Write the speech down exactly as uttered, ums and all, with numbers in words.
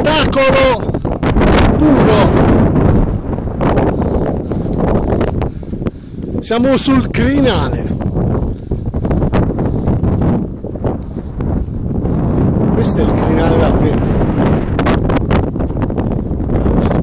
spettacolo puro. Siamo sul crinale. Questo è il crinale davvero.